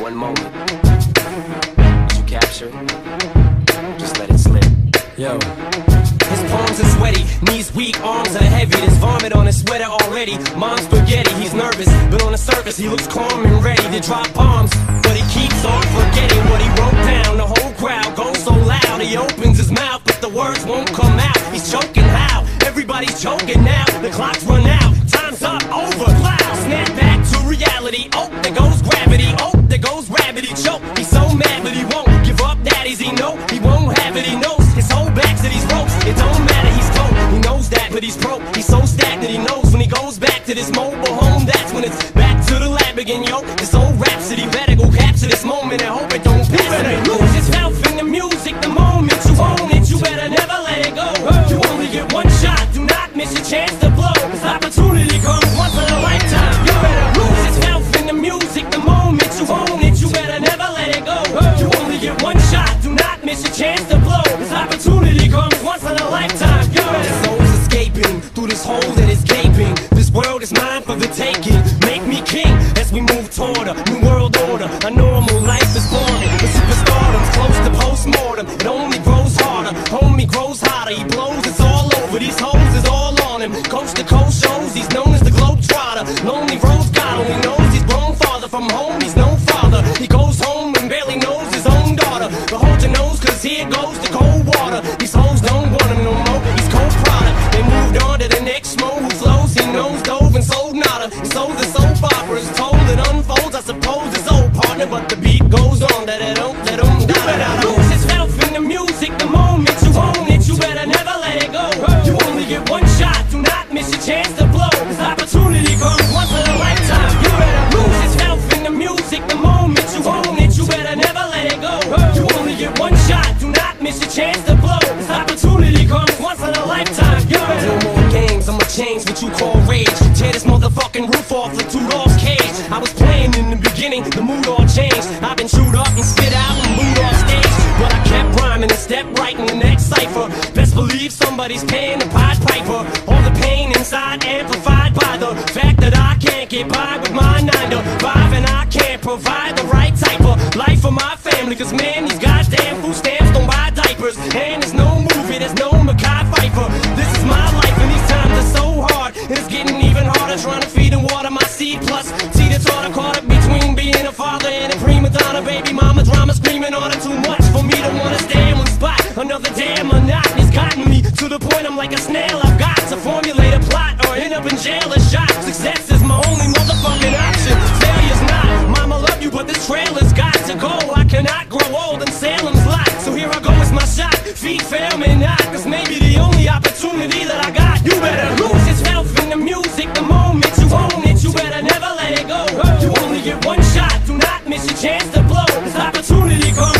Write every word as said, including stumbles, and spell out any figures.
one moment. Did you capture it? Just let it slip. Yo. His palms are sweaty, knees weak, arms are heavy. There's vomit on his sweater already. Mom's spaghetti, he's nervous, but on the surface he looks calm and ready to drop bombs. But he keeps on forgetting what he wrote down. The whole crowd goes so loud, he opens his mouth, but the words won't come out. He's choking how? Everybody's choking now. The clock's run out, time's up, over, loud. Snap back to reality, oh, there goes gravity. Oh, there goes rabbit, he choke. He's so mad but he won't give up, that is he know. He won't have it, he knows his whole back's to these ropes. It don't matter, he's told, he knows that, but he's broke. He's so stagnant, he knows when he goes back to this mobile home, that's when it's back to the lab again, yo. This old rhapsody, better go capture this moment and hope it don't pass. You better lose yourself in the music the moment you own it. You better never let it go. You only get one shot, do not miss your chance to blow. This opportunity comes once in a lifetime. You better lose yourself in the music the moment you own it. You better never let it go. You only get one shot, do not miss your chance to blow. This opportunity comes once in a lifetime. You better. Soul's escaping through this hole that is gaping. This world is mine for the taking. Make me king as we move toward a new world order. A normal life is boring, but superstardom's close to postmortem. It only grows harder, homie grows hotter. He blows, it's all over, these hoes is all on him. Coast to coast shows, he's known as the Globetrotter. Lonely roads God only knows he's grown farther from home, he's no father. He goes home and barely knows his own daughter. But hold your nose, cause here goes the cold water. These hoes don't want him no more, he's cold product. They moved on to the next schmo who flows. He knows dove and sold nada. He sold the soap opera, it's told it unfolds. I suppose it's old partner, but the beat goes on. That it don't let him die. You better lose yourself in the music the moment you own it. You better never let it go. You only get one shot, do not miss your chance to blow. This opportunity comes once in a lifetime. You better lose yourself in the music the moment you own it. You better never let it go. You only get one shot, do not miss your chance to blow. This opportunity comes once in a lifetime. You better. No more games, I'ma change what you call rage. Tear this motherfucking roof off like Rudolph's cage. I was playing in the beginning, the mood all changed. I've been chewed up and spit out and moved off stage, but I kept rhyming and stepped right in the next cipher. Best believe somebody's paying the Pied Piper. All the pain inside amplified by the fact that I can't get by with my nine to five, and I can't provide the right type of life for my family. Cause man, these goddamn food stamps don't buy diapers, and there's no movie, there's no Mackay Pfeiffer. This is my life and these times are so hard. And it's getting even harder trying to feed and water my seed. Plus, see the thought I'm caught up between being a father and a prima donna. Baby mama drama screaming on it too much for me to wanna stay in one spot. Another damn monotony's gotten me to the point I'm like a snail. I've got to formulate a plot or end up in jail or shot. Success is my only motherfucking option. Failure's not. Mama love you, but this trailer's got to go. I cannot grow old in Salem's lot. So here I go, it's my shot. Feet fail me not, cause maybe the only opportunity that I got. You better lose yourself in the music the moment you own it. You better never let it go. You only get one shot, do not miss your chance to blow. This opportunity comes